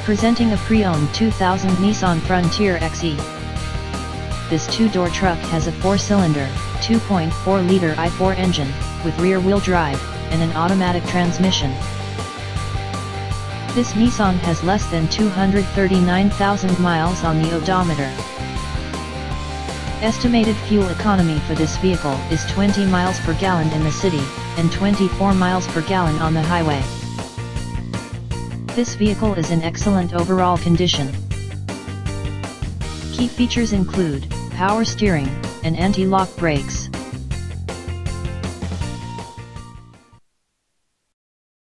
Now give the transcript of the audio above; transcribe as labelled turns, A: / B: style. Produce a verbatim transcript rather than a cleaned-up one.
A: Presenting a pre-owned two thousand Nissan Frontier X E. This two-door truck has a four-cylinder, two point four liter I four engine, with rear-wheel drive, and an automatic transmission. This Nissan has less than two hundred thirty-nine thousand miles on the odometer. Estimated fuel economy for this vehicle is twenty miles per gallon in the city, and twenty-four miles per gallon on the highway. This vehicle is in excellent overall condition. Key features include power steering and anti-lock brakes.